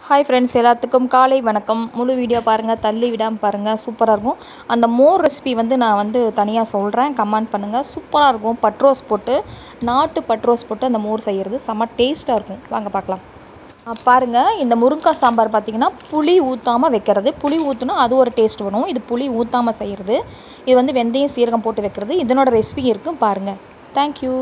Hi friends எல்லாத்துக்கும் காலை வணக்கம். முழு வீடியோ பாருங்கள், தள்ளி விடாமல் பாருங்கள், சூப்பராக இருக்கும். அந்த மோர் ரெசிபி நான் தனியாக சொல்கிறேன், கமெண்ட் பண்ணுங்கள். சூப்பராக இருக்கும். பட்ரோஸ் போட்டு, நாட்டு பட்ரோஸ் போட்டு அந்த மோர் செய்கிறது செம்ம டேஸ்ட்டாக இருக்கும். வாங்க பார்க்கலாம். பாருங்கள், இந்த முருங்கைக்காய் சாம்பார் பார்த்திங்கன்னா புளி ஊற்றாமல் வைக்கிறது. புளி ஊற்றினா அது ஒரு டேஸ்ட் வரும். இது புளி ஊற்றாமல் செய்கிறது. இது வெந்தயம் சீரகம் போட்டு வைக்கிறது. இதனோட ரெசிபி இருக்கும் பாருங்கள். தேங்க்யூ.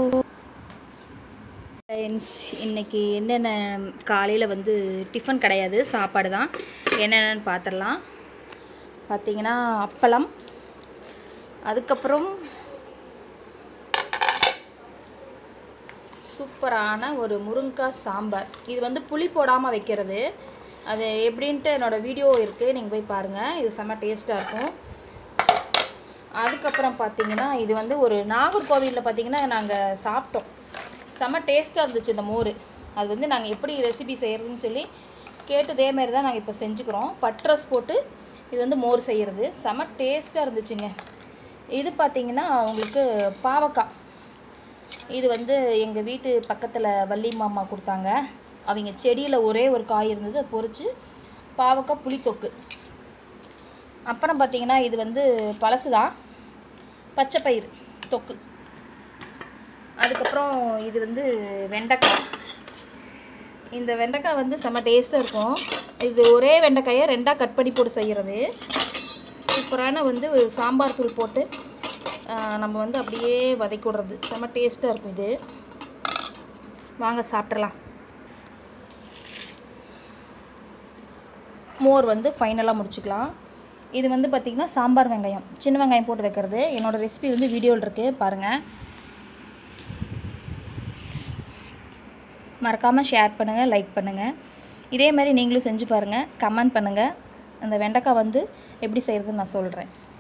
இன்றைக்கி என்னென்ன காலையில் டிஃபன் கிடையாது, சாப்பாடு தான். என்னென்னு பார்த்துடலாம். பார்த்திங்கன்னா அப்பளம், அதுக்கப்புறம் சூப்பரான ஒரு முருங்கைக்காய் சாம்பார். இது புளி போடாமல் வைக்கிறது. அது எப்படின்ட்டு என்னோடய வீடியோ இருக்குது, நீங்கள் போய் பாருங்கள். இது செம்ம டேஸ்ட்டாக இருக்கும். அதுக்கப்புறம் பார்த்திங்கன்னா இது ஒரு நாகர்கோவிலில் பார்த்திங்கன்னா நாங்கள் சாப்பிட்டோம். செம்ம டேஸ்ட்டாக இருந்துச்சு இந்த மோர். அது நாங்கள் எப்படி ரெசிபி செய்கிறதுன்னு சொல்லி கேட்டு இதேமாரி தான் நாங்கள் இப்போ செஞ்சுக்கிறோம். பட்ரஸ் போட்டு இது மோர் செய்கிறது செம்ம டேஸ்ட்டாக இருந்துச்சுங்க. இது பார்த்திங்கன்னா உங்களுக்கு பாவக்காய். இது எங்கள் வீட்டு பக்கத்தில் வள்ளி மாமா கொடுத்தாங்க. அவங்க செடியில் ஒரே ஒரு காய் இருந்தது, அதை பொறிச்சு பாவக்காய் புளித்தொக்கு. அப்புறம் பார்த்திங்கன்னா இது பழசு தான், பச்சைப்பயிறு தொக்கு. அதுக்கப்புறம் இது வெண்டைக்காய். இந்த வெண்டைக்காய் செம்ம டேஸ்ட்டாக இருக்கும். இது ஒரே வெண்டைக்காயை ரெண்டாக கட் பண்ணி போட்டு செய்கிறது. சூப்பரான சாம்பார் தூள் போட்டு நம்ம அப்படியே வதக்கி விடுறது. செம்ம டேஸ்ட்டாக இருக்கும். இது வாங்க சாப்பிட்றலாம். மோர் ஃபைனலாக முடிச்சுக்கலாம். இது பார்த்திங்கன்னா சாம்பார் வெங்காயம், சின்ன வெங்காயம் போட்டு வைக்கிறது. என்னோடய ரெசிபி வீடியோவில் இருக்குது, பாருங்கள். மறக்காமல் ஷேர் பண்ணுங்கள், லைக் பண்ணுங்கள். இதே மாதிரி நீங்களும் செஞ்சு பாருங்கள், கமெண்ட் பண்ணுங்கள். அந்த வெண்டைக்காய் எப்படி செய்கிறதுன்னு நான் சொல்கிறேன்.